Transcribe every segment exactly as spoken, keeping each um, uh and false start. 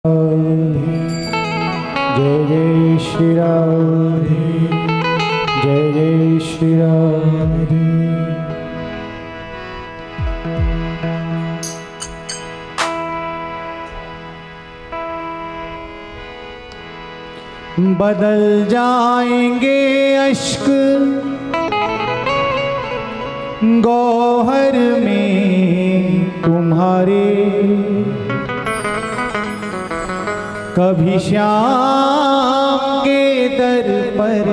जय जय श्री राधे, जय जय श्री राधे। बदल जाएंगे अश्क गौहर में तुम्हारे, कभी श्याम के दर पर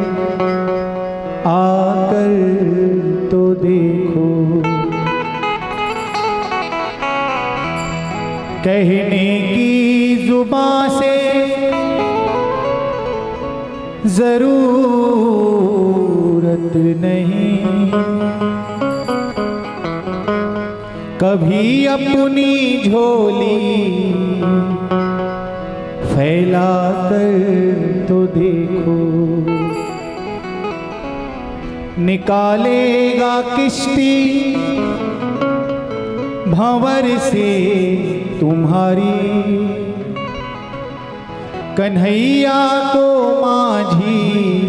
आकर तो देखो। कहने की जुबां से जरूरत नहीं, कभी अपनी झोली फैला कर तो देखो। निकालेगा किश्ती भंवर से तुम्हारी, कन्हैया को माझी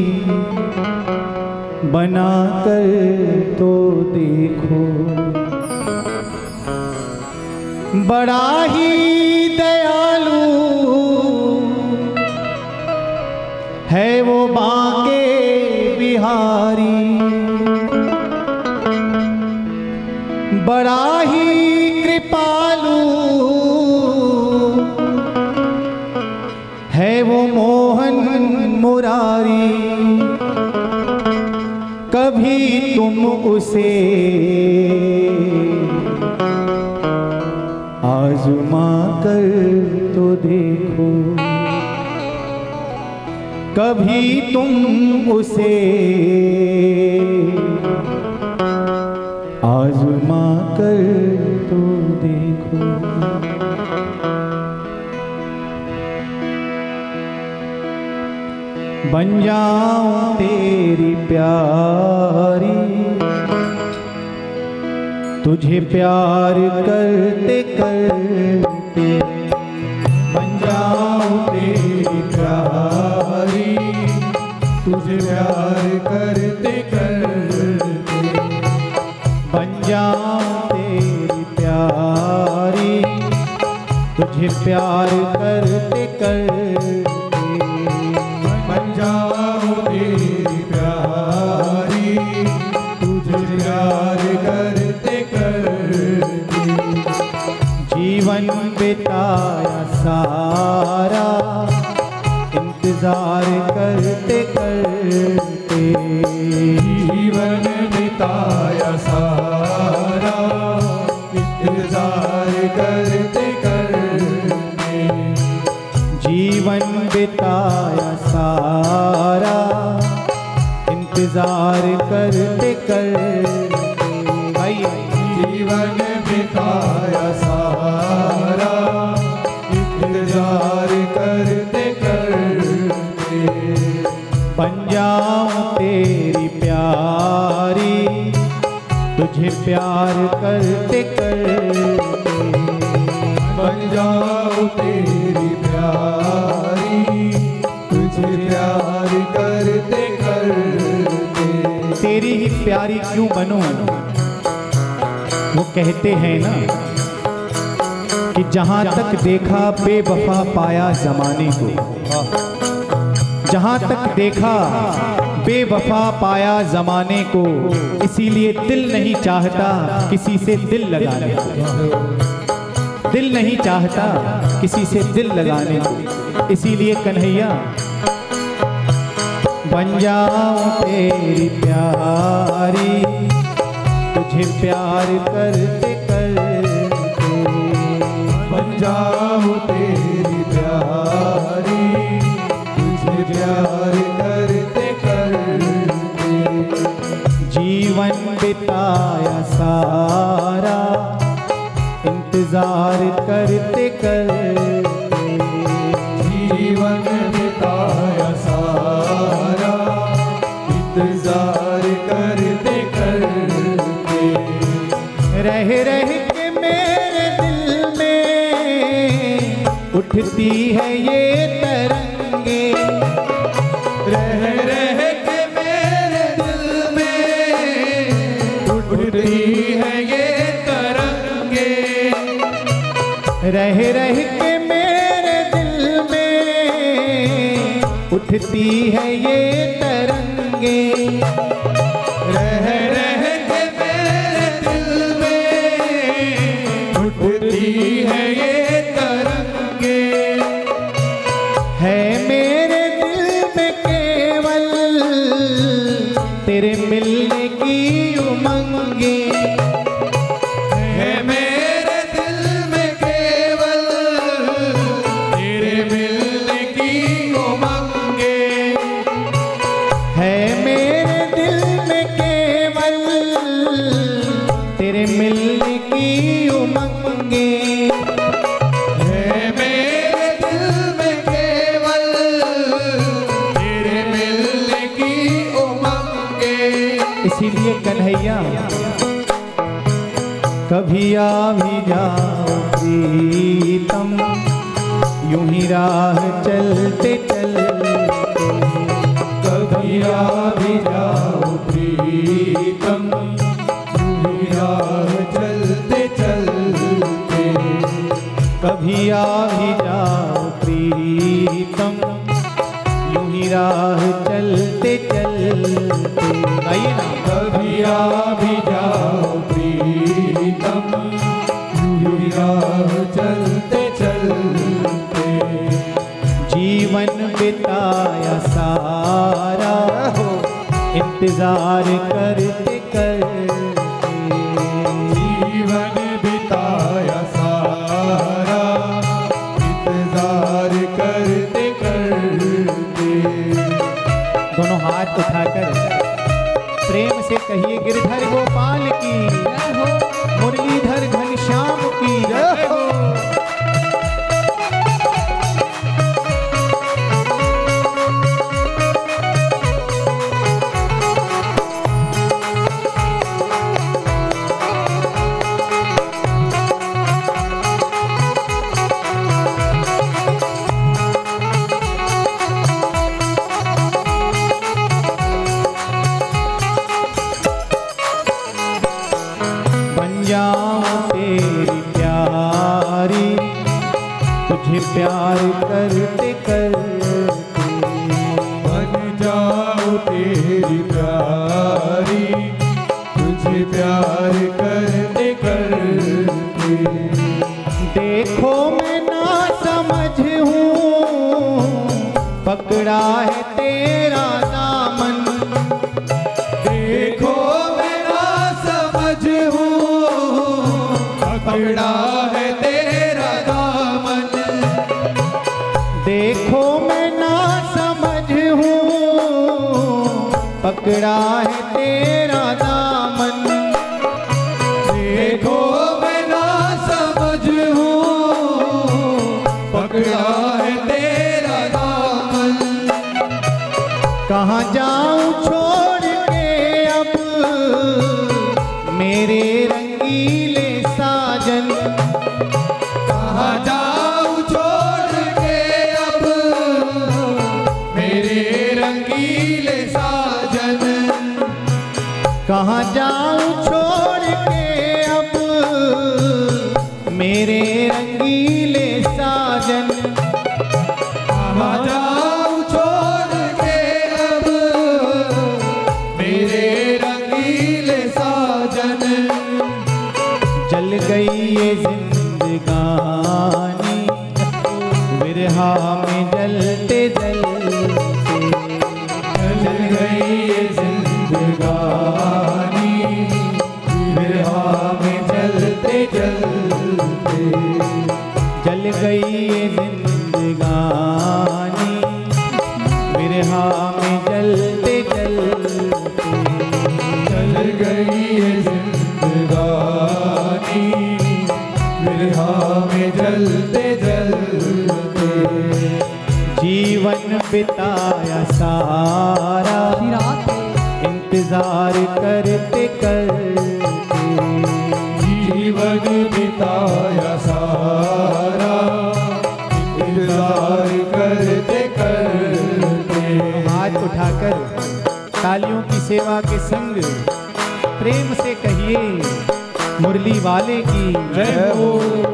बना कर तो देखो। बड़ा ही दयालु है वो बांके बिहारी, बड़ा ही कृपालु है वो मोहन मुरारी। कभी तुम उसे आज़मा कर तो देखो, कभी तुम उसे आज़मा कर तो देखो। बन जाऊं तेरी प्यारी, तुझे प्यार करते करते। बन जाऊं तेरी प्यारी, तुझे प्यार करते करते। बन जाऊं तेरी प्यारी, तुझे प्यार करते करते। बन जाऊं तेरी प्यारी, तुझे प्यार करते करते। जीवन बिताया सारा इंतजार करते करते। जीवन बिताया सारा इंतजार करते करते। जीवन बिताया सारा इंतजार करते करते। जीवन बिताया सारा इंतजार करते करते। बन जाऊं तेरी प्यारी, तुझे प्यार करते करते। बन जाऊं तेरी प्यारी, तुझे प्यार करते करते। तेरी ही प्यारी क्यों बनूं, वो कहते हैं ना कि जहां तक देखा बेवफा पाया जमाने को। जहां तक देखा बेवफा पाया जमाने को, इसीलिए दिल नहीं चाहता किसी से दिल लगाने को। दिल नहीं चाहता किसी से दिल लगाने को, इसीलिए कन्हैया बन जाऊं तेरी प्यारी, तुझे प्यार करते करते। बन जाऊं तेरी प्यारी, तुझे प्यार करते करते। जीवन बिताया सारा इंतजार करते करते। जीवन बिताया सारा इंतजार करते करते। रह रह के मेरे दिल में उठती उठती है ये तरंगे, रह रह के मेरे दिल में उठती है ये तरंगे, रह रह के मेरे दिल में उठती है ये तरंगे, रह रह के मेरे दिल में उठती है ये तरंगे, है मेरे दिल में केवल तेरे मिलने की उमंगे, है मेरे दिल में केवल तेरे मिलने की उमंगे, है मेरे दिल में केवल तेरे मिलने की उमंगे, है मेरे दिल में केवल तेरे मिलने की उमंगे। इसीलिए कन्हैया कभी आ भी जाओ प्रीतम, यूं ही राह चलते चलते, कभी आ भी जाओ प्रीतम, यूं ही राह चलते चलते, कभी आ भी जाओ प्रीतम, यूं ही राह चलते चलते। आइए ना। कभी आ भी जाओ प्रीतम, यूं ही राह चलते चलते, जीवन बिताया सारा इंतजार करते करते, जीवन बिताया सारा इंतजार करते करते। दोनों हाथ उठाकर प्रेम से कहिए गिरधर गोपाल की, मुरलीधर घनश्याम की जय हो। जाऊं तेरी प्यारी, तुझे प्यार करते करते, बन जाऊं तेरी प्यारी, तुझे प्यार करते करते, देखो मैं ना समझ हूँ पकड़ा है तेरा दामन, देखो मैं ना समझ हूँ पकड़ा है तेरा दामन, देखो मैं ना समझ हूँ पकड़ा है तेरा दामन, देखो मैं ना समझ हूँ पकड़ा है तेरा दामन, कहाँ जाऊँ छोड़ के अब मेरे रंगीले साजन, कहाँ जाऊँ छोड़ के अब मेरे रंगीले साजन, कहाँ जाऊँ छोड़ के अब मेरे रंगीले साजन, कहाँ जाऊँ छोड़ के अब मेरे रंगीले साजन, जल गई ये जिंदगानी विरहा में जलते जलते, जल गई ये जिंदगानी विरहा में जलते जलते, जल गई ये जिंदगानी विरहा में जलते जलते, जल गई ये जिंदगानी विरहा में जलते जलते, जीवन बिताया सारा इंतजार करते करते, जीवन बिताया सारा इंतजार इंतजार करते करते। हाथ उठाकर तालियों की सेवा के संग प्रेम से कहिए मुरली वाले की जय हो।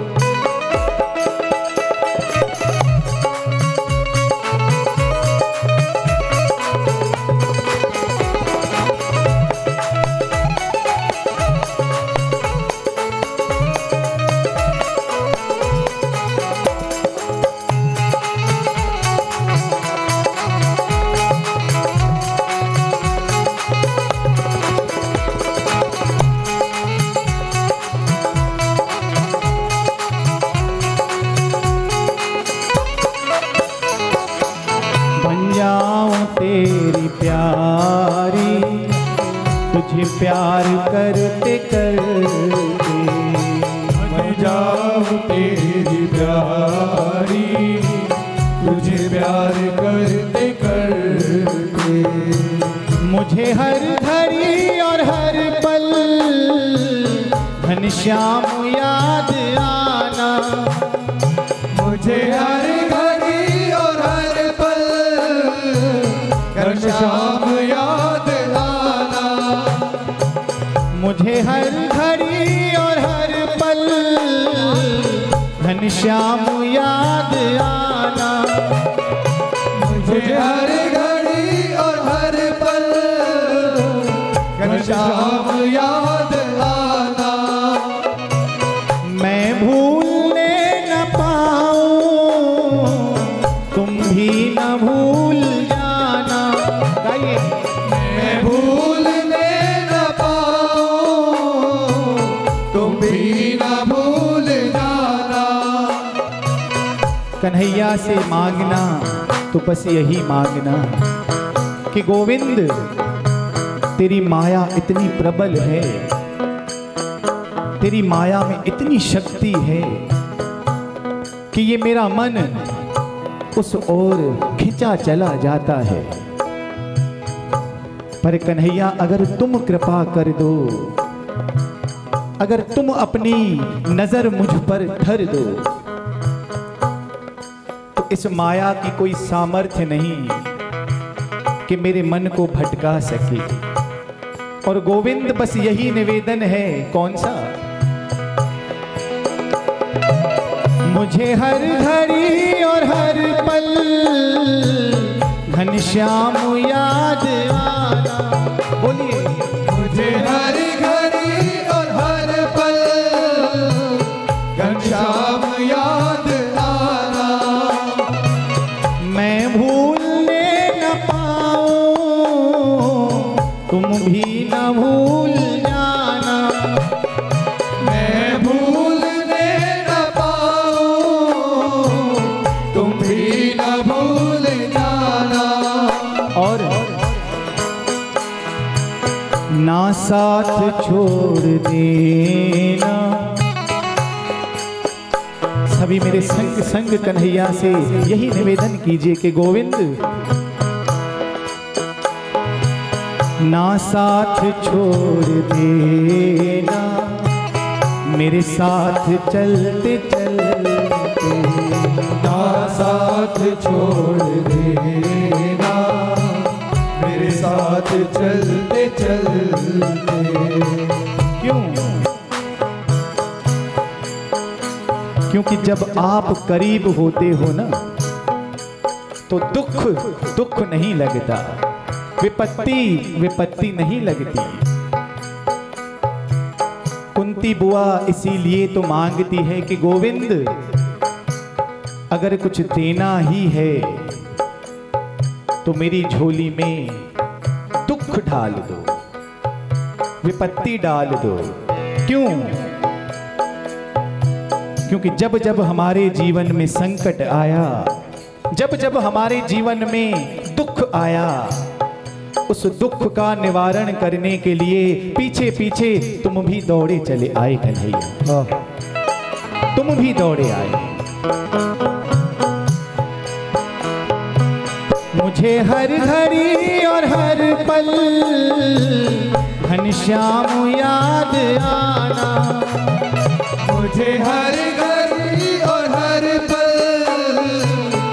तेरी प्यारी तुझे प्यार करते करते। मैं जाऊं तेरी प्यारी तुझे प्यार करते करते। मुझे हर घड़ी और हर पल घनश्याम याद आना। मुझे हर घड़ी और हर पल घनश्याम याद आना। मुझे हर घड़ी और हर पल घनश्याम याद आना। मुझे हर घड़ी और हर पल घनश्याम याद आना। मैं भूलने न पाऊं तुम भी न भूल जाना। गाइए। मैं भूलने न पाऊं तुम भी न भूल जाना। कन्हैया से मांगना तो बस यही मांगना कि गोविंद तेरी माया इतनी प्रबल है, तेरी माया में इतनी शक्ति है कि ये मेरा मन उस ओर खिंचा चला जाता है। पर कन्हैया अगर तुम कृपा कर दो, अगर तुम अपनी नजर मुझ पर धर दो, तो इस माया की कोई सामर्थ्य नहीं कि मेरे मन को भटका सके। और गोविंद बस यही निवेदन है, कौन सा? मुझे हर घड़ी और हर पल घनश्याम याद आना। बोलिए। मुझे हर घड़ी और हर पल घनश्याम याद आना। मैं भूलने न पाऊं तुम भी न भूल जाना। मैं भूलने न पाऊं तुम भी न भूल जाना। और ना साथ छोड़ देना। सभी मेरे संग संग कन्हैया से यही निवेदन कीजिए कि गोविंद ना साथ छोड़ देना, मेरे साथ चलते चलते। ना साथ छोड़ देना, मेरे साथ चलते चलते। क्यों? क्योंकि जब आप करीब होते हो ना तो दुख दुख नहीं लगता, विपत्ति विपत्ति नहीं लगती। कुंती बुआ इसीलिए तो मांगती है कि गोविंद अगर कुछ देना ही है तो मेरी झोली में दुख डाल दो, विपत्ति डाल दो। क्यों? क्योंकि जब जब हमारे जीवन में संकट आया, जब जब हमारे जीवन में दुख आया, उस दुख का निवारण करने के लिए पीछे पीछे तुम भी दौड़े चले आए कन्हैया, तुम भी दौड़े आए। मुझे हर घड़ी और हर पल घनश्याम याद आना। मुझे हर घड़ी और हर पल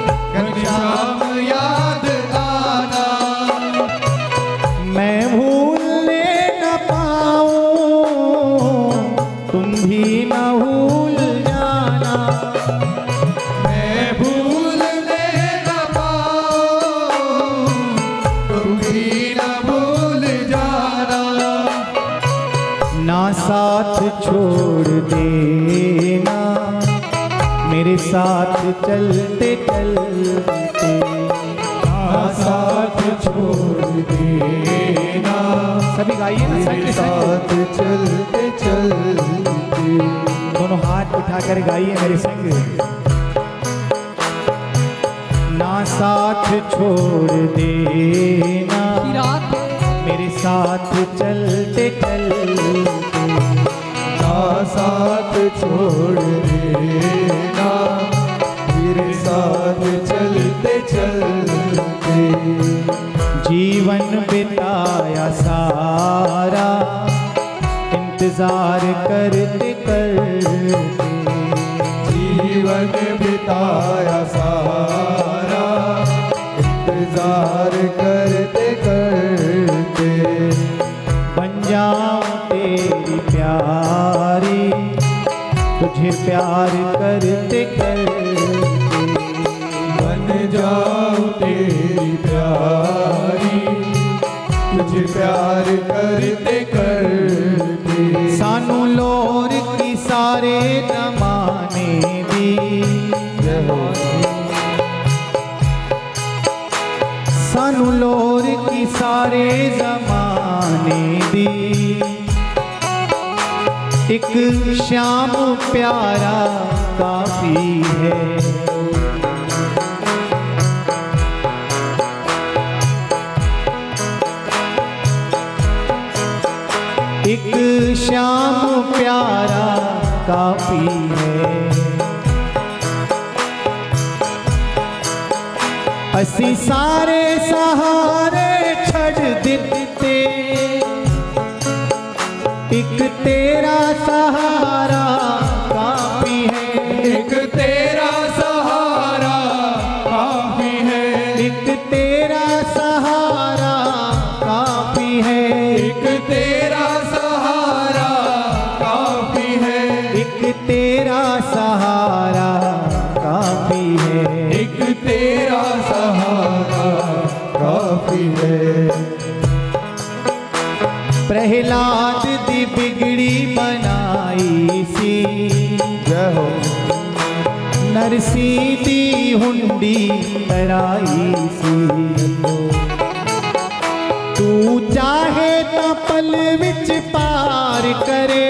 साथ चलते चलते साथ छोड़ देना, सभी गाइए ना, मेरे साथ चलते चलते। दोनों हाथ उठाकर गाइए मेरे संग। ना साथ छोड़ देना, मेरे साथ चलते चलते। ना साथ छोड़ देना, मेरे साथ चलते चलते। जीवन बिताया सारा इंतजार करते करते। जीवन बिताया सारा इंतजार करते करते। बन जाऊं तेरी प्यारी, तुझे प्यार करते करते। बन जाऊं तेरी प्यारी, तुझे प्यार करते करते। सानू लोर की सारे जमाने दी, सानू लोर की सारे जमाने दी। एक श्याम प्यारा काफी है, एक श्याम प्यारा काफी है। असी सारे सहारे छड़ दिते, एक तेरा सहारा काफी है। एक तेरा सहारा काफी है, एक तेरा सहारा काफी है। एक तेरा सहारा काफी है, एक तेरा सहारा काफी है। एक तेरा सहारा काफी है। प्रहलाद दी बिगड़ी बनाई सी, जय हो। नरसी दी हुंडी तराई सी। तू चाहे तो पल विच पार करे,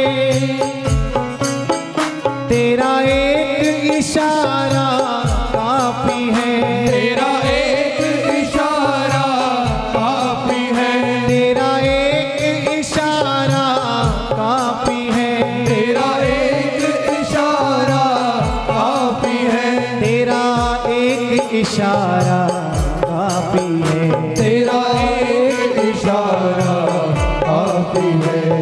तेरा एक इशारा काफी है। तेरा एक इशारा काफी है, तेरा एक इशारा काफी है। तेरा एक इशारा काफी है, तेरा एक इशारा काफी है। तेरा एक इशारा काफी है।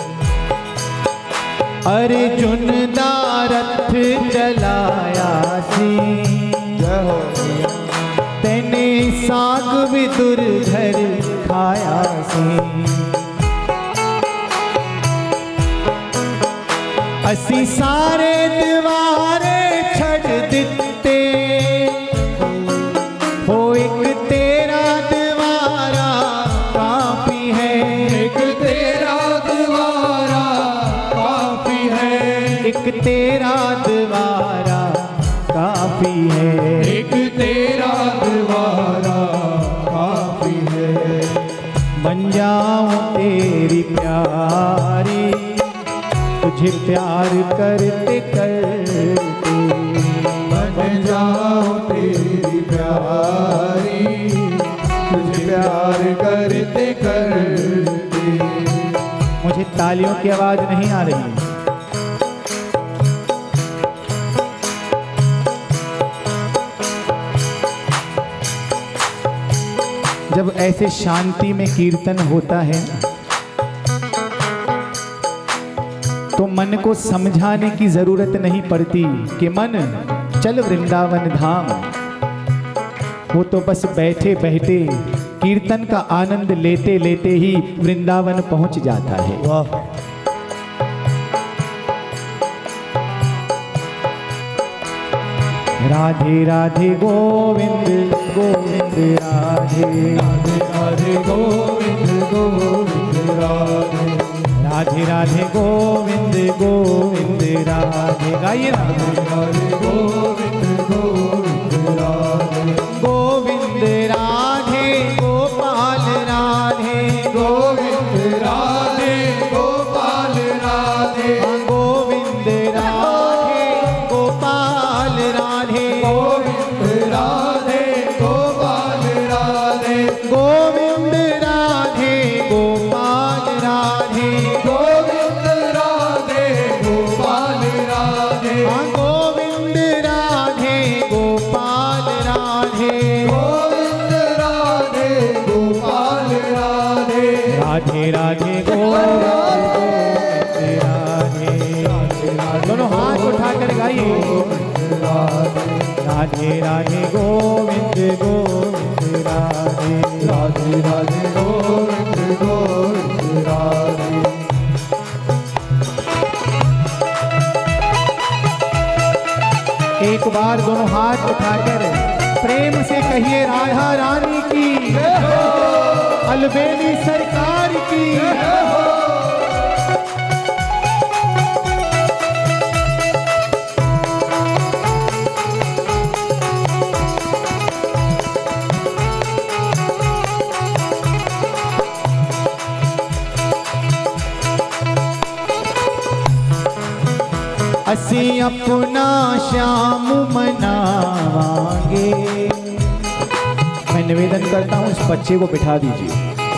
अर्जुन दा रथ चलाया सी, जय हो। तेने साग विदुर घर खाया सी। असी सारे दीवारे छड़ दिते, हो एक तेरा दीवारा काफी है। एक तेरा दीवारा काफी है, एक तेरा दीवारा काफी है। एक तेरा दीवारा काफी है। बन जाऊं तेरी प्यारी, तुझे प्यार करते करते। बन जाऊं तेरी प्यारी, तुझे प्यार करते करते। मुझे तालियों की आवाज नहीं आ रही। जब ऐसे शांति में कीर्तन होता है तो मन को समझाने की जरूरत नहीं पड़ती कि मन चल वृंदावन धाम। वो तो बस बैठे बैठे कीर्तन का आनंद लेते लेते ही वृंदावन पहुंच जाता है। वाह। राधे राधे गोविंद गोविंद राधे राधे राधे गोविंद गोविंद राधे। राधे राधे गोविंद गोविंद राधे। गाइए राधे राधे गोविंद गोविंद राधे। गोविंद राधे गोपाल राधे। गोविंद राधे गोपाल राधे। गोविंद राधे गोपाल राधे। गोविंद राधे गोपाल राधे। गोविंद राधे गोपाल राधे। गोविंद राधे गोपाल राधे। गोविंद राधे गोपाल राधे। गोविंद राधे गोपाल राधे। राधे राधे गोविंद राधे। दोनों हाथ उठाकर गाइए। राधे राधे गोविंद गोविंद राधे। राधे राधे गोविंद गोविंद राधे। एक बार दोनों हाथ उठाकर प्रेम से कहिए राधा रानी की, अलबेली सरकार की। असी अपना श्याम मनावांगे। मैं निवेदन करता हूं इस बच्चे को बिठा दीजिए।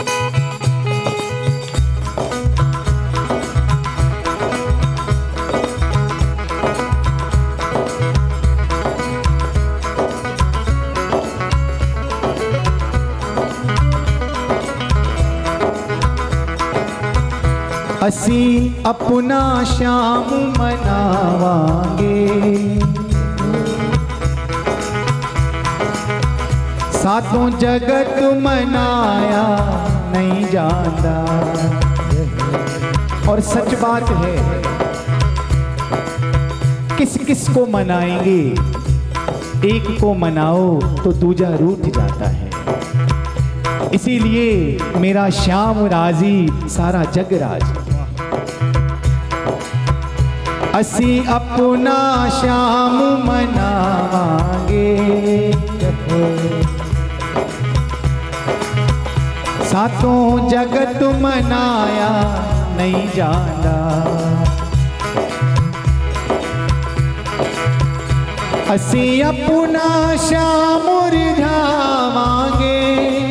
असी अपना श्याम मनावांगे। सातों जगत मनाया नहीं जाता। और सच बात है, किस किस को मनाएंगे? एक को मनाओ तो दूजा रूठ जाता है। इसीलिए मेरा श्याम राजी, सारा जग राजी। असी अपना श्याम मनावांगे। सातों जगत मनाया नहीं जाता। असी अपना श्याम रिझावांगे।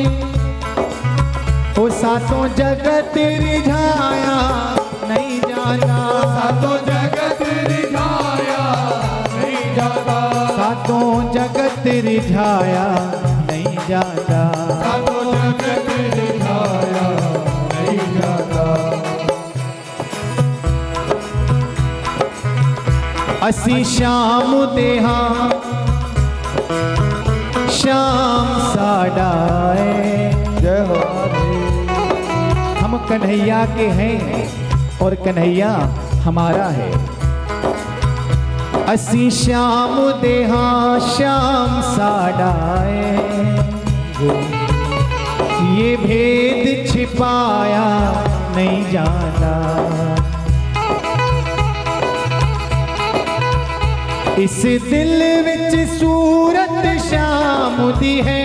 वो सातों जगत रिझाया नहीं जाता। सातों जगत रिझाया नहीं जाता। सातों जगत रिझाया नहीं जाता। सातों जगत रिझाया नहीं जाता। असी श्याम देहा श्याम साडाए। जय हो। हम कन्हैया के हैं और कन्हैया हमारा है। असी श्याम देहा श्याम साडाए। ये भेद छिपाया नहीं जाता। इस दिल विच सूरत श्याम दी है।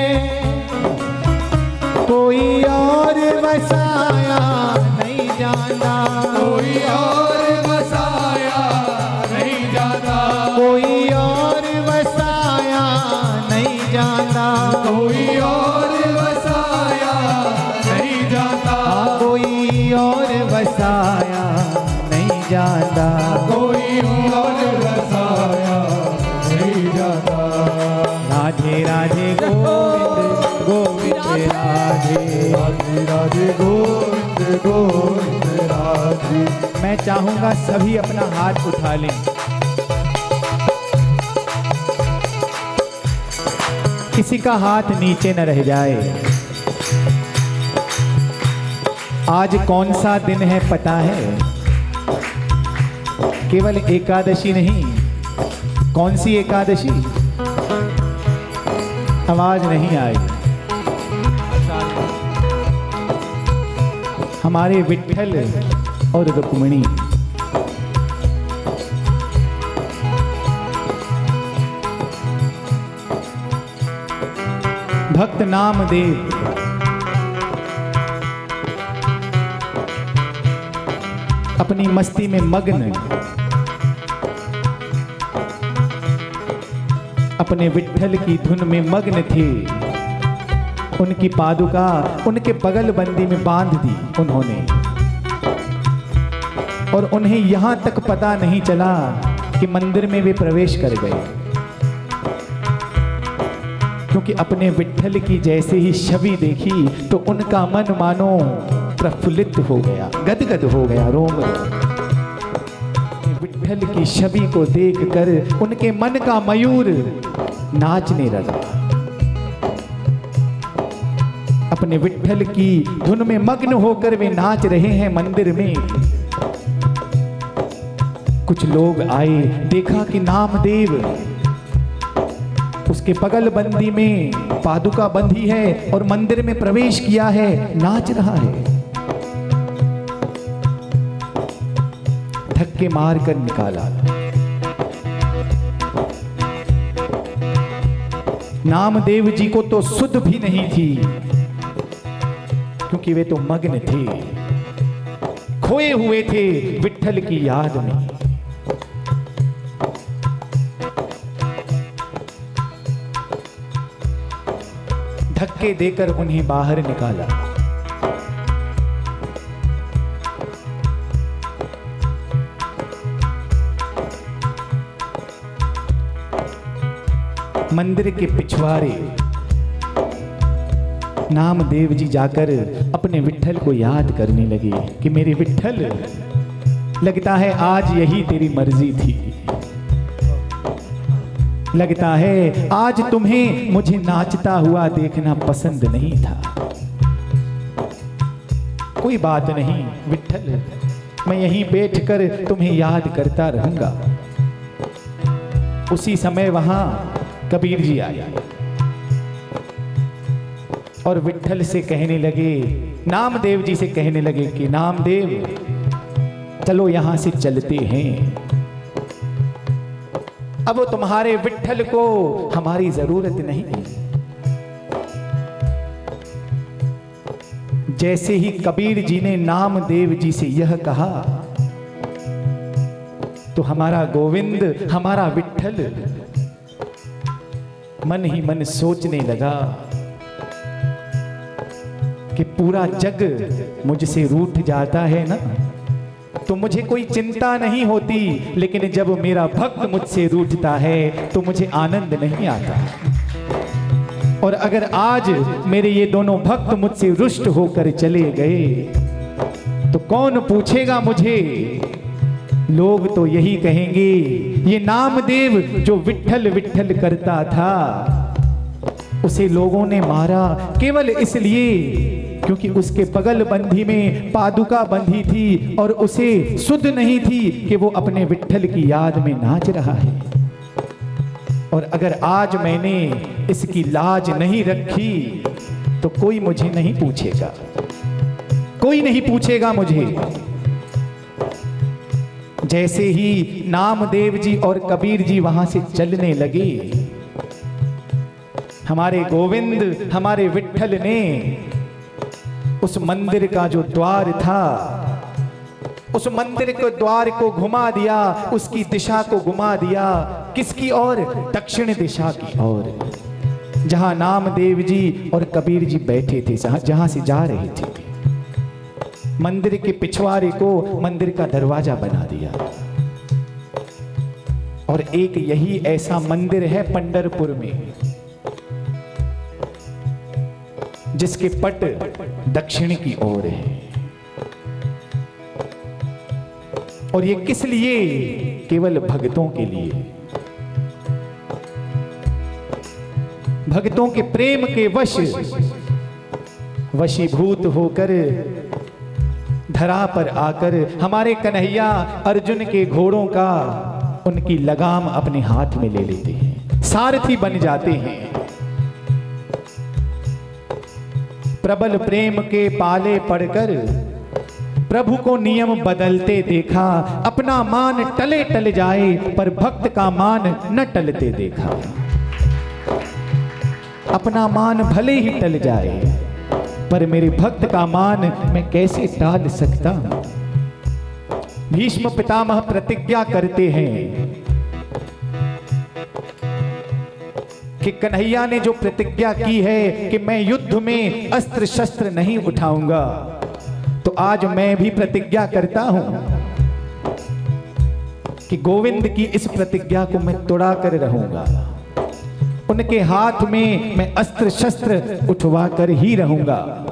कोई और वसाया नहीं जाता। कोई और बसाया नहीं जाता। कोई और वसाया नहीं जाता। कोई और बसाया नहीं जाता। कोई और वसाया नहीं जाता। कोई और बसाया नहीं जाता। राधे राधे गोविंद गोविंद राधे। राधे राधे गोविंद गोविंद राधे। मैं चाहूंगा सभी अपना हाथ उठा लें। किसी का हाथ नीचे न रह जाए। आज कौन सा दिन है पता है? केवल एकादशी नहीं। कौन सी एकादशी? आवाज नहीं आई। हमारे विट्ठल और रुक्मिणी। भक्त नामदेव अपनी मस्ती में मग्न अपने विट्ठल की धुन में मग्न थे। उनकी पादुका उनके बगल बंदी में बांध दी उन्होंने, और उन्हें यहां तक पता नहीं चला कि मंदिर में वे प्रवेश कर गए, क्योंकि अपने विट्ठल की जैसे ही छवि देखी तो उनका मन मानो प्रफुल्लित हो गया, गदगद हो गया। रोम विट्ठल की छवि को देखकर उनके मन का मयूर नाचने लगा। अपने विट्ठल की धुन में मग्न होकर वे नाच रहे हैं मंदिर में। कुछ लोग आए, देखा कि नामदेव उसके बगल बंदी में पादुका बंधी है और मंदिर में प्रवेश किया है, नाच रहा है। धक्के मार कर निकाला। नामदेव जी को तो सुध भी नहीं थी, क्योंकि वे तो मग्न थे, खोए हुए थे विट्ठल की याद में। धक्के देकर उन्हें बाहर निकाला। मंदिर के पिछवाड़े नामदेव जी जाकर अपने विट्ठल को याद करने लगे कि मेरे विट्ठल, लगता है आज यही तेरी मर्जी थी, लगता है आज तुम्हें मुझे नाचता हुआ देखना पसंद नहीं था। कोई बात नहीं विट्ठल, मैं यहीं बैठकर तुम्हें याद करता रहूंगा। उसी समय वहां कबीर जी आए और विट्ठल से कहने लगे, नामदेव जी से कहने लगे कि नामदेव चलो यहां से चलते हैं, अब तुम्हारे विट्ठल को हमारी जरूरत नहीं। जैसे ही कबीर जी ने नामदेव जी से यह कहा तो हमारा गोविंद, हमारा विट्ठल मन ही मन सोचने लगा कि पूरा जग मुझसे रूठ जाता है ना तो मुझे कोई चिंता नहीं होती, लेकिन जब मेरा भक्त मुझसे रूठता है तो मुझे आनंद नहीं आता। और अगर आज मेरे ये दोनों भक्त मुझसे रुष्ट होकर चले गए तो कौन पूछेगा मुझे? लोग तो यही कहेंगे, ये नामदेव जो विट्ठल विट्ठल करता था उसे लोगों ने मारा केवल इसलिए क्योंकि उसके बगल बंधी में पादुका बंधी थी और उसे सुध नहीं थी कि वो अपने विट्ठल की याद में नाच रहा है। और अगर आज मैंने इसकी लाज नहीं रखी तो कोई मुझे नहीं पूछेगा, कोई नहीं पूछेगा मुझे। जैसे ही नामदेव जी और कबीर जी वहां से चलने लगे, हमारे गोविंद, हमारे विट्ठल ने उस मंदिर का जो द्वार था, उस मंदिर के द्वार को घुमा दिया, उसकी दिशा को घुमा दिया। किसकी ओर? दक्षिण दिशा की ओर, जहां नामदेव जी और कबीर जी बैठे थे, जहां से जा रहे थे। मंदिर के पिछवाड़े को मंदिर का दरवाजा बना दिया। और एक यही ऐसा मंदिर है पंढरपुर में जिसके पट दक्षिण की ओर है। और ये किस लिए? केवल भक्तों के लिए, भक्तों के प्रेम के वश वशीभूत होकर धरा पर आकर हमारे कन्हैया अर्जुन के घोड़ों का उनकी लगाम अपने हाथ में ले लेते हैं, सारथी बन जाते हैं। प्रबल प्रेम के पाले पड़कर प्रभु को नियम बदलते देखा, अपना मान टले टल जाए पर भक्त का मान न टलते देखा। अपना मान भले ही टल जाए पर मेरे भक्त का मान मैं कैसे टाल सकता हूं। भीष्म पितामह प्रतिज्ञा करते हैं कि कन्हैया ने जो प्रतिज्ञा की है कि मैं युद्ध में अस्त्र शस्त्र नहीं उठाऊंगा, तो आज मैं भी प्रतिज्ञा करता हूं कि गोविंद की इस प्रतिज्ञा को मैं तोड़ा कर रहूंगा। उनके हाथ में मैं अस्त्र शस्त्र उठवा कर ही रहूंगा।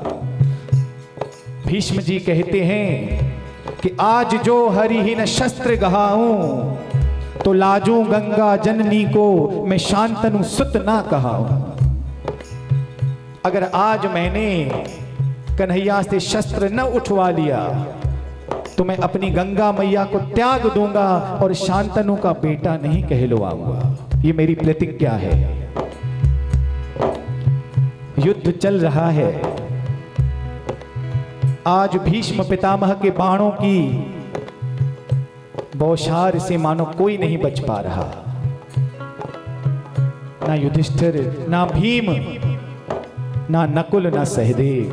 भीष्म जी कहते हैं कि आज जो हरिहीन शस्त्र गहाऊं, तो लाजू गंगा जननी को मैं शांतनु सुत ना कहाऊं। अगर आज मैंने कन्हैया से शस्त्र न उठवा लिया तो मैं अपनी गंगा मैया को त्याग दूंगा और शांतनु का बेटा नहीं कहलवाऊंगा। ये मेरी प्रतिज्ञा है। युद्ध चल रहा है। आज भीष्म पितामह के बाणों की बौछार से मानो कोई नहीं बच पा रहा। ना युधिष्ठिर, ना भीम, ना नकुल, ना सहदेव।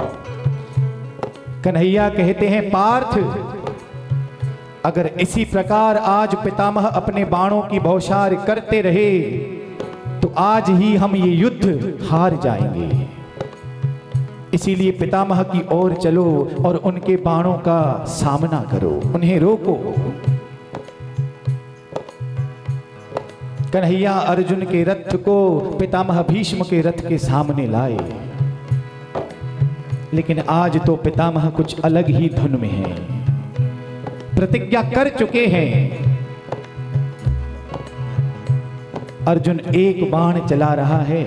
कन्हैया कहते हैं पार्थ, अगर इसी प्रकार आज पितामह अपने बाणों की बौछार करते रहे तो आज ही हम ये युद्ध हार जाएंगे। इसीलिए पितामह की ओर चलो और उनके बाणों का सामना करो, उन्हें रोको। कन्हैया अर्जुन के रथ को पितामह भीष्म के रथ के सामने लाए, लेकिन आज तो पितामह कुछ अलग ही धुन में है। प्रतिज्ञा कर चुके हैं। अर्जुन एक बाण चला रहा है,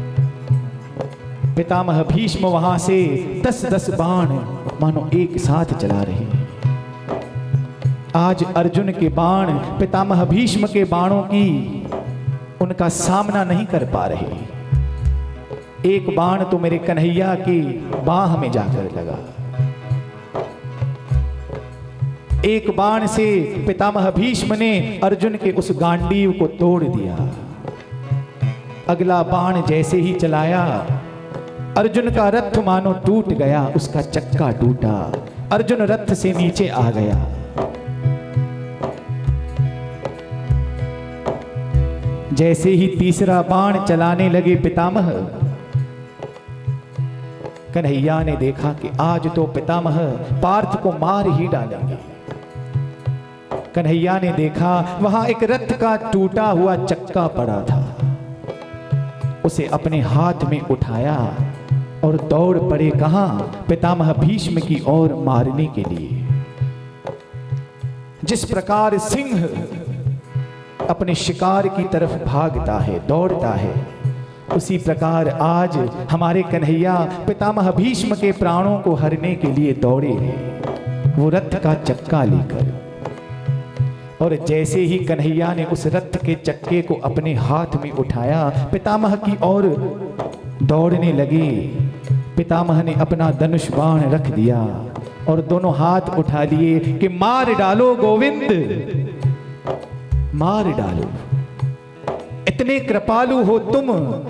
पितामह भीष्म वहां से दस दस बाण मानो एक साथ चला रहे हैं। आज अर्जुन के बाण पितामह भीष्म के बाणों की उनका सामना नहीं कर पा रहे। एक बाण तो मेरे कन्हैया की बाह में जाकर लगा। एक बाण से पितामह भीष्म ने अर्जुन के उस गांडीव को तोड़ दिया। अगला बाण जैसे ही चलाया, अर्जुन का रथ मानो टूट गया, उसका चक्का टूटा, अर्जुन रथ से नीचे आ गया। जैसे ही तीसरा बाण चलाने लगे पितामह, कन्हैया ने देखा कि आज तो पितामह पार्थ को मार ही डालेंगे। कन्हैया ने देखा वहां एक रथ का टूटा हुआ चक्का पड़ा था, उसे अपने हाथ में उठाया और दौड़ पड़े कहां? पितामह भीष्म की ओर मारने के लिए। जिस प्रकार सिंह अपने शिकार की तरफ भागता है, दौड़ता है, उसी प्रकार आज हमारे कन्हैया पितामह भीष्म के प्राणों को हरने के लिए दौड़े हैं, वो रथ का चक्का लेकर। और जैसे ही कन्हैया ने उस रथ के चक्के को अपने हाथ में उठाया, पितामह की ओर दौड़ने लगे। पितामह ने अपना धनुष बाण रख दिया और दोनों हाथ उठा लिए कि मार डालो गोविंद, मार डालो। इतने कृपालु हो तुम,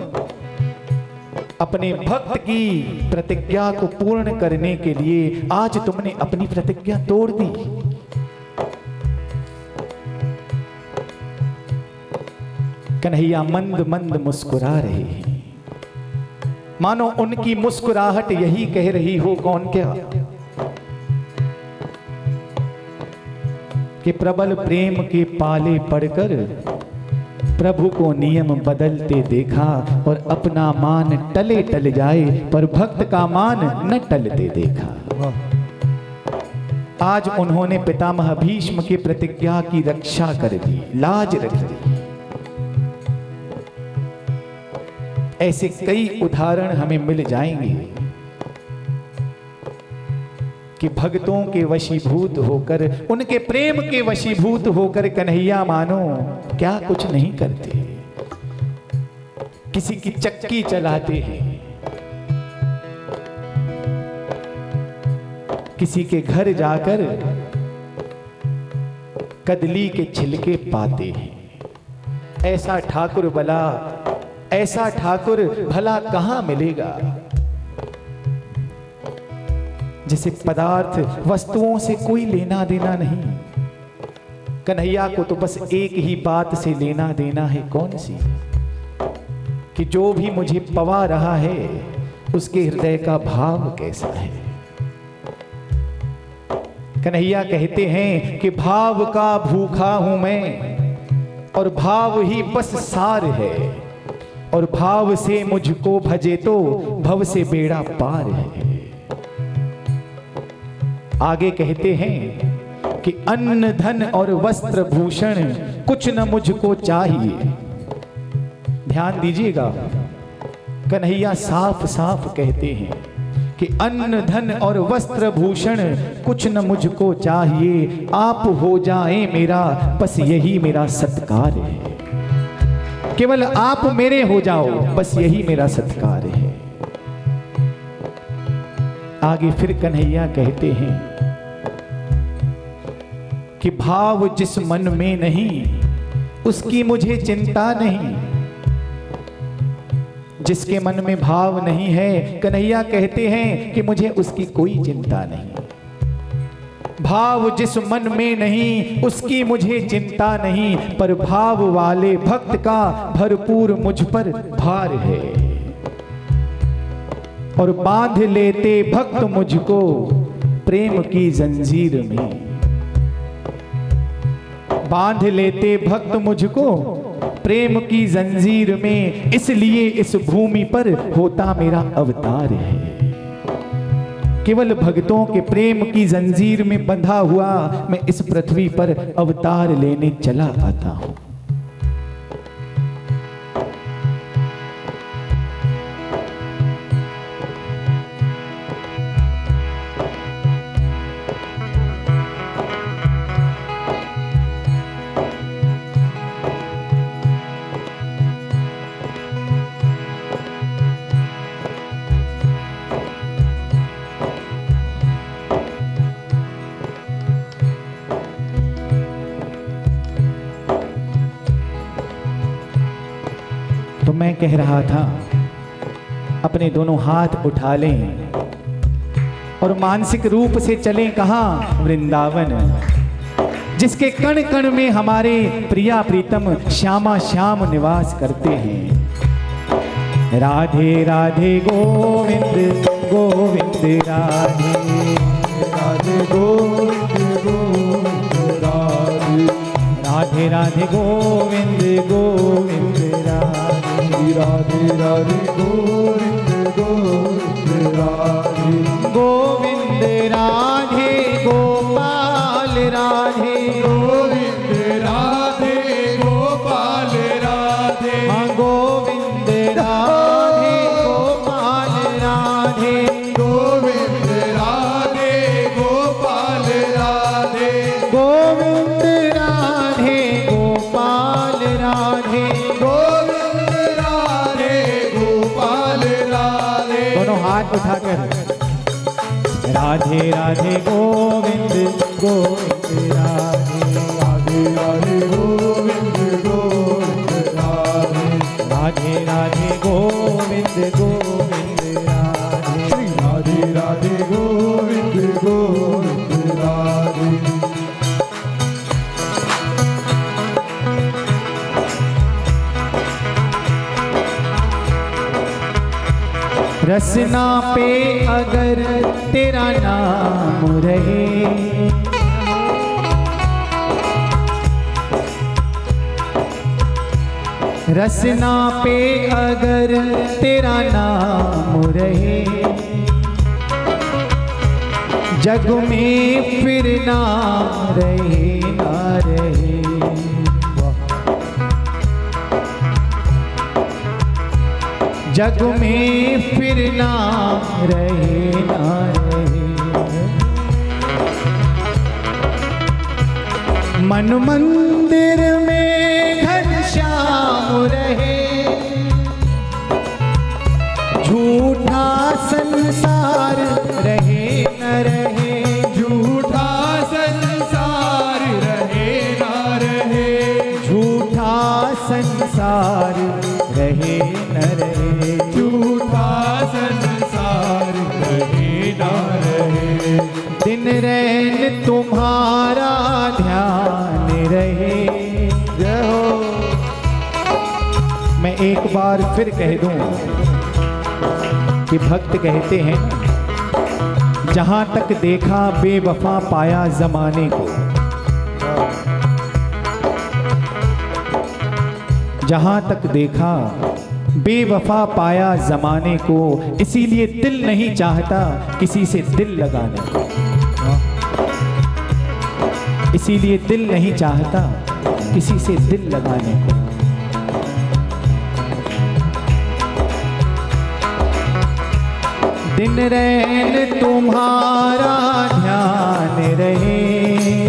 अपने भक्त की प्रतिज्ञा को पूर्ण करने के लिए आज तुमने अपनी प्रतिज्ञा तोड़ दी। कन्हैया मंद मंद मुस्कुरा रहे हैं, मानो उनकी मुस्कुराहट यही कह रही हो कौन क्या कि प्रबल प्रेम के पाले पड़कर प्रभु को नियम बदलते देखा और अपना मान टले टल जाए पर भक्त का मान न टलते देखा। आज उन्होंने पितामह भीष्म की प्रतिज्ञा की रक्षा कर दी, लाज रख दी। ऐसे कई उदाहरण हमें मिल जाएंगे कि भक्तों के वशीभूत होकर, उनके प्रेम के वशीभूत होकर कन्हैया मानो क्या कुछ नहीं करते, किसी की चक्की चलाते हैं, किसी के घर जाकर कदली के छिलके पाते हैं। ऐसा ठाकुर भला ऐसा ठाकुर भला कहां मिलेगा, जिसे पदार्थ वस्तुओं से कोई लेना देना नहीं। कन्हैया को तो बस एक ही बात से लेना देना है, कौन सी? कि जो भी मुझे पवा रहा है उसके हृदय का भाव कैसा है। कन्हैया कहते हैं कि भाव का भूखा हूं मैं और भाव ही बस सार है, और भाव से मुझको भजे तो भव से बेड़ा पार है। आगे कहते हैं कि अन्न धन और वस्त्र भूषण कुछ न मुझको चाहिए। ध्यान दीजिएगा, कन्हैया साफ साफ कहते हैं कि अन्न धन और वस्त्र भूषण कुछ न मुझको चाहिए, आप हो जाएं मेरा बस यही मेरा सत्कार है। केवल आप मेरे हो जाओ बस यही मेरा सत्कार है। आगे फिर कन्हैया कहते हैं कि भाव जिस मन में नहीं उसकी मुझे चिंता नहीं। जिसके मन में भाव नहीं है, कन्हैया कहते हैं कि मुझे उसकी कोई चिंता नहीं। भाव जिस मन में नहीं उसकी मुझे चिंता नहीं, पर भाव वाले भक्त का भरपूर मुझ पर भार है। और बांध लेते भक्त मुझको प्रेम की जंजीर में, बांध लेते भक्त मुझको प्रेम की जंजीर में, इसलिए इस भूमि पर होता मेरा अवतार है। केवल भक्तों के प्रेम की जंजीर में बंधा हुआ मैं इस पृथ्वी पर अवतार लेने चला आता हूं। तो मैं कह रहा था, अपने दोनों हाथ उठा लें और मानसिक रूप से चलें कहां? वृंदावन, जिसके कण कण में हमारे प्रिया प्रीतम श्यामा श्याम निवास करते हैं। राधे राधे गोविंद गोविंद राधे राधे गोविंद गोविंद राधे राधे राधे गोविंद गोविंद राधे राधे राधे गोविंद गोविंद राधे गोविंद राधे गोपाल राधे गोविंद राधे गोपाल राधे हाँ गोविंद राधे गोपाल राधे गोविंद राधे गोपाल राधे गोविंद राधे गोपाल राधे गोविंद राधे गोपाल राधे। दोनों हाथ उठाकर राधे राधे गोविंद गोविंद राधे राधे राधे गोविंद गोविंद राधे राधे राधे गोविंद गोविंद राधे राधे राधे गोविंद गोविंद राधे। रसना पे अगर तेरा नाम रहे, रसना पे अगर तेरा नाम रहे, जग में फिर नाम रहे ना रहे। जग में फिर नाम रहे ना रहे। मन मंदिर में घनश्याम रहे, झूठा संसार रहे न रहे। बार फिर कह दूं कि भक्त कहते हैं, जहां तक देखा बेवफा पाया जमाने को, जहां तक देखा बेवफा पाया जमाने को, इसीलिए दिल नहीं चाहता किसी से दिल लगाने को, इसीलिए दिल नहीं चाहता किसी से दिल लगाने को। दिन रैन तुम्हारा ध्यान रहे,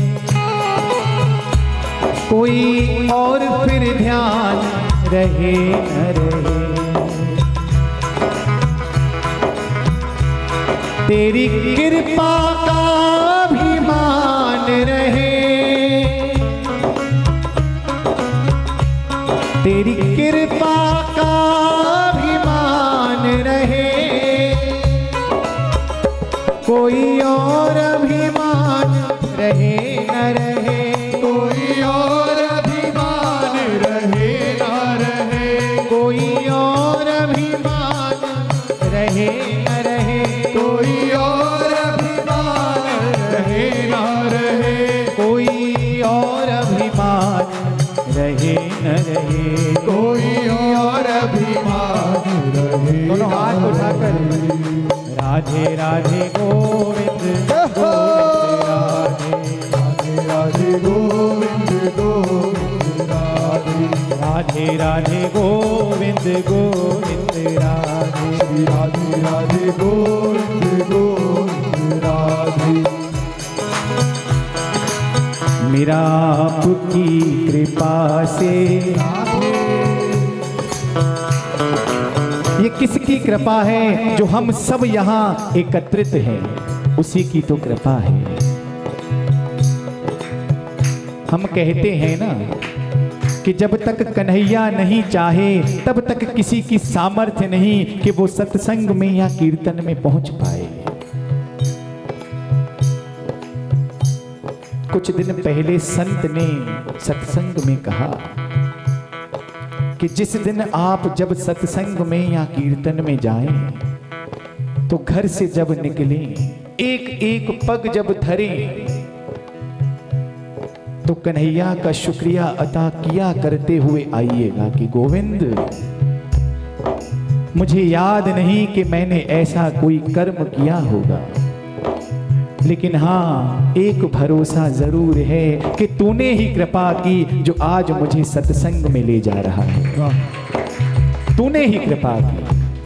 कोई और फिर ध्यान रहे न रहे, तेरी कृपा का अभिमान रहे, तेरी कृपा का अभिमान रहे, कोई और अभिमान रहे न रहे, कोई और अभिमान रहे न रहे, कोई और अभिमान रहे न रहे, कोई और अभिमान रहे न रहे, कोई और अभिमान रहे न रहे, कोई और अभिमान रहे। दोनों हाथ उठाकर राधे राधे गोविंद राधे राधे गोविंद गोविंद राधे, राधे राधे गोविंद गोविंद राधे, राधे राधे गोविंद गोविंद राधे। मेरा आपकी कृपा से, ये किसकी कृपा है? जो हम सब यहाँ एकत्रित हैं, उसी की तो कृपा है। हम कहते हैं ना कि जब तक कन्हैया नहीं चाहे तब तक किसी की सामर्थ्य नहीं कि वो सत्संग में या कीर्तन में पहुंच पाए। कुछ दिन पहले संत ने सत्संग में कहा कि जिस दिन आप जब सत्संग में या कीर्तन में जाएं, तो घर से जब निकलें, एक एक पग जब धरें, तो कन्हैया का शुक्रिया अदा किया करते हुए आइएगा कि गोविंद, मुझे याद नहीं कि मैंने ऐसा कोई कर्म किया होगा, लेकिन हाँ एक भरोसा जरूर है कि तूने ही कृपा की जो आज मुझे सत्संग में ले जा रहा है, तूने ही कृपा की।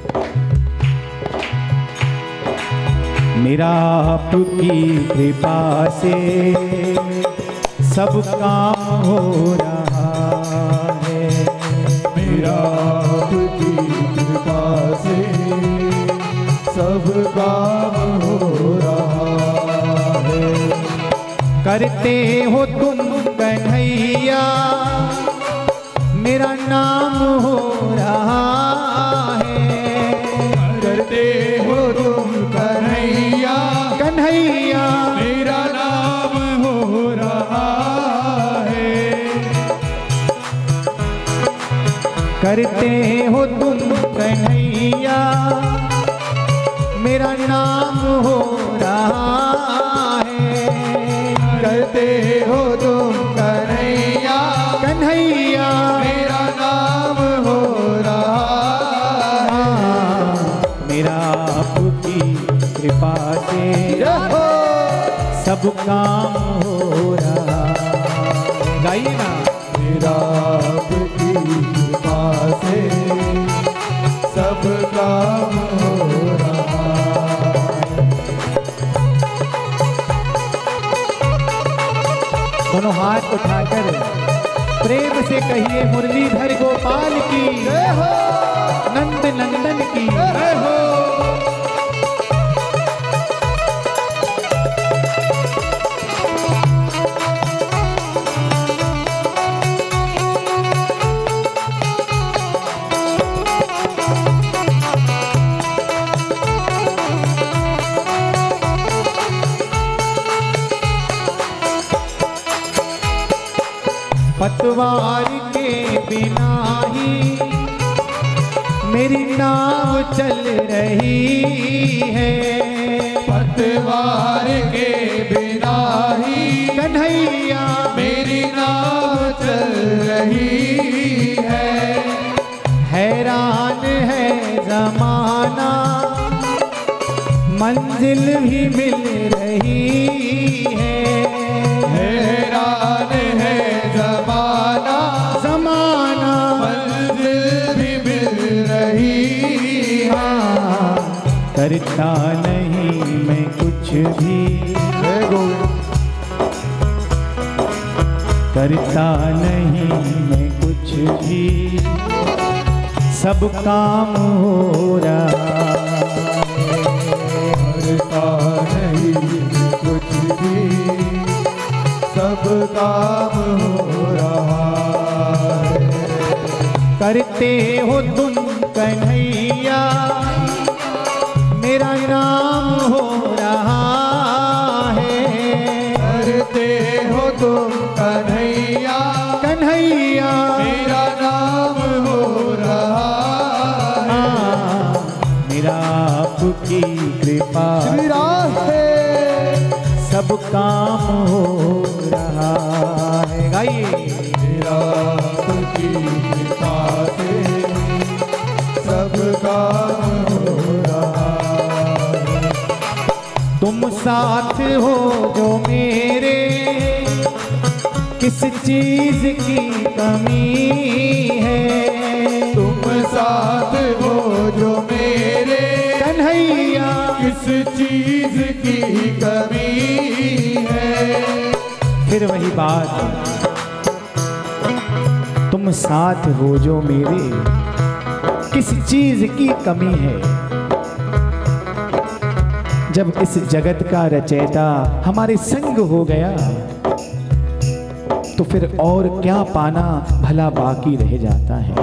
मेरा आपकी कृपा से सब काम हो रहा है, मेरा आपकी कृपा से सब काम हो रहा है। करते हो तुम कन्हैया मेरा नाम हो रहा है, करते हो तुम कन्हैया, कन्हैया मेरा नाम हो रहा है। करते हो तुम कन्हैया मेरा नाम हो रहा है, करते हो तुम कन्हैया, कन्हैया मेरा नाम हो रहा है। मेरा आपकी कृपा से सब काम हो रहा। गाइए ना। मेरा आपकी कृपा से सब काम हो रहा है। दोनों हाथ उठाकर प्रेम से कहिए मुरलीधर गोपाल की जय हो, नंद नंदन की जय हो। पतवार के बिना ही नाव चल रही है, पतवार के बिना ही कन्हैया मेरी नाव चल रही है। हैरान है जमाना, मंजिल भी मिल रही है। हैरान है जमाना, जमाना मंजिल भी मिल रही है। करता नहीं मैं कुछ भी, करता नहीं मैं कुछ भी, सब काम हो रहा है। करता नहीं कुछ भी, सब काम हो रहा है। करते हो तुम कन्हैया, मेरा नाम हो रहा है। करते हो तुम कन्हैया, कन्हैया मेरा नाम हो रहा है। मेरा आपकी कृपा श्री राम है, सब काम हो रहा है। गाइए। मेरा आपकी कृपा से सब काम हो रहा है। तुम साथ हो जो मेरे, किस चीज की कमी है। तुम साथ हो जो मेरे, कन्हैया किस चीज की कमी है। फिर वही बात, तुम साथ हो जो मेरे, किस चीज की कमी है। जब इस जगत का रचयिता हमारे संग हो गया, तो फिर और क्या पाना भला बाकी रह जाता है।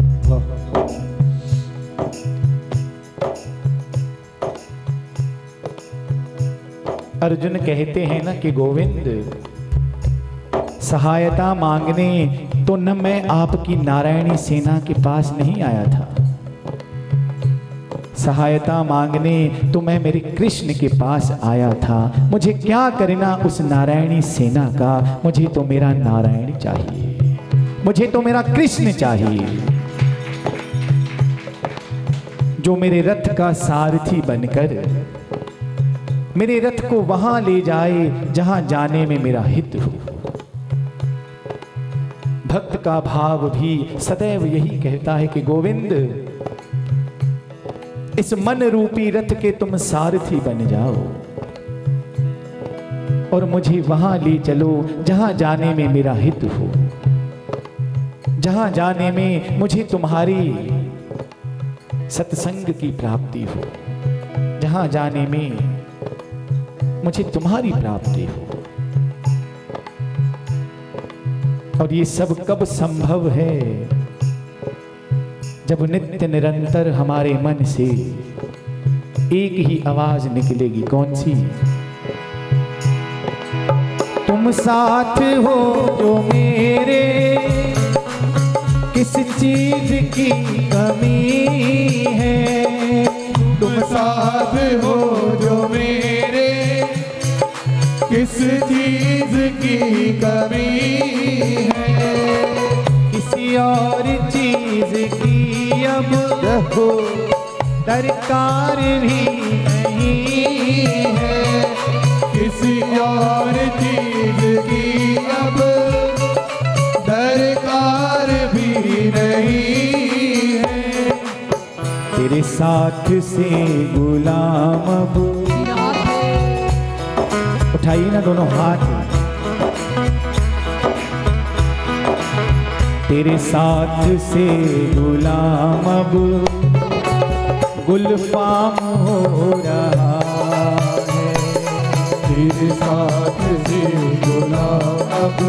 अर्जुन कहते हैं ना कि गोविंद, सहायता मांगने तो न मैं आपकी नारायणी सेना के पास नहीं आया था, सहायता मांगने तो मैं मेरे कृष्ण के पास आया था। मुझे क्या करना उस नारायणी सेना का, मुझे तो मेरा नारायण चाहिए, मुझे तो मेरा कृष्ण चाहिए, जो मेरे रथ का सारथी बनकर मेरे रथ को वहां ले जाए जहां जाने में मेरा हित हो। भक्त का भाव भी सदैव यही कहता है कि गोविंद, इस मन रूपी रथ के तुम सारथी बन जाओ और मुझे वहां ले चलो जहां जाने में मेरा हित हो, जहां जाने में मुझे तुम्हारी सत्संग की प्राप्ति हो, जहां जाने में मुझे तुम्हारी प्राप्ति हो। और ये सब कब संभव है? जब नित्य निरंतर हमारे मन से एक ही आवाज निकलेगी, कौन सी? तुम साथ हो जो मेरे, किस चीज की कमी है। तुम साथ हो जो मेरे, किस चीज की कमी है। किसी और चीज की अब देखो दरकार भी नहीं है। किसी और चीज की अब दरकार भी नहीं है। तेरे साथ से गुलाम अब, उठाइए ना दोनों हाथ, तेरे साथ से गुलाम अब गुलफाम हो रहा है। तेरे साथ से गुलाम अब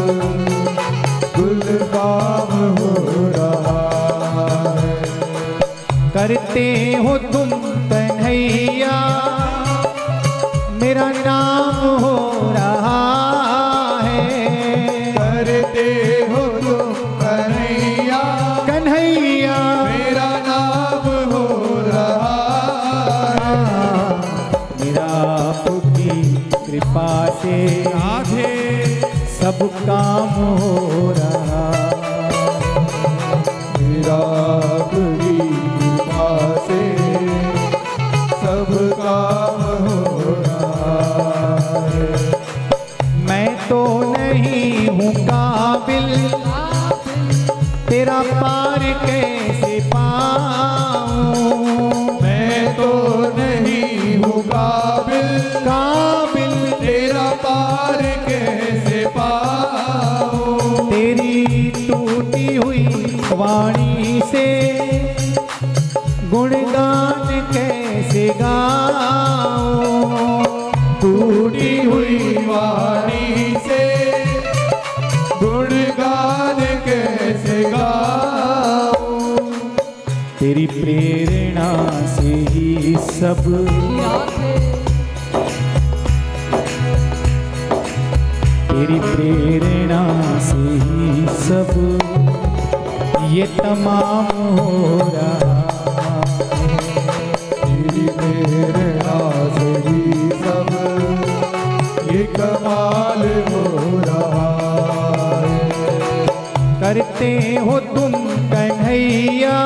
गुलफाम हो रहा है। करते हो तुम कन्हैया, मेरा नाम हो रहा है। करते हो तुम कन्हैया, कन्हैया मेरा नाम हो सब काम हो रहा। मेरा आपकी कृपा से सब काम हो रहा है। मैं तो नहीं हूँ काबिल, तेरा पार कैसे पाऊं। मैं तो नहीं हूँ काबिल, काबिल तेरा पार कैसे पाऊं। तेरी टूटी हुई वाणी से गुणगान कैसे गाऊं। टूटी हुई वाणी से गुणगान कैसे गाऊं। तेरी प्रेरणा से ही सब, तेरी प्रेरणा से ही सब ये तमाम हो रहा। तेरी प्रेरणा से ही सब ये कमाल हो रहा है। करते हो तुम कन्हैया,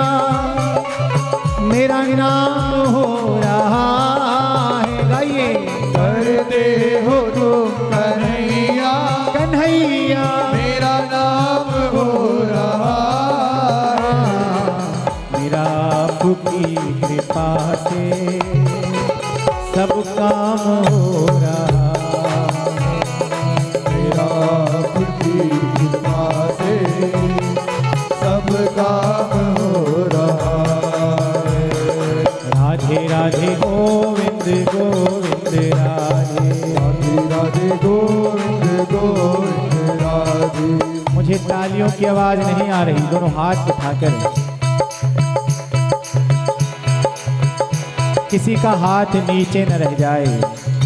मेरा नाम हो रहा है। गाइए। करते हो तुम कन्हैया, कन्हैया मेरा नाम हो रहा है। मेरा आपकी कृपा से सब काम हो रहा। मेरा आपकी कृपा से सब काम हो रहा है। राधे राधे गोविंद गोविंद राधे। राधे राधे गोविंद गोविंद राधे। मुझे तालियों की आवाज नहीं आ रही, दोनों हाथ उठाकर। किसी का हाथ नीचे न रह जाए।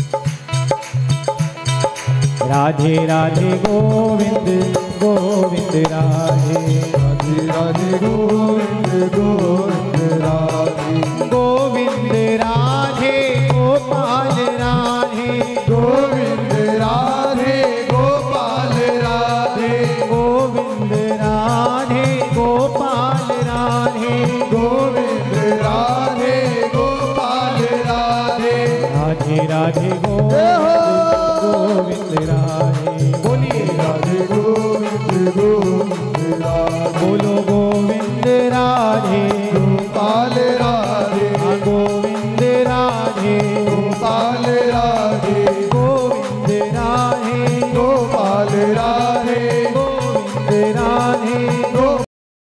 राधे राधे गोविंद गोविंद राधे। राधे राधे गोविंद गोविंद राधे। गोविंद राधे गोपाल राधे। गोविंद राधे गोपाल राधे। गोविंद राधे गोपाल राधे। गोविंद राधे गोपाल राधे। राधे राधे गोविंद गोविंद राधे। बोलिए राधे गोविंद गोविंद राधे। बोलो गोविंद राधे।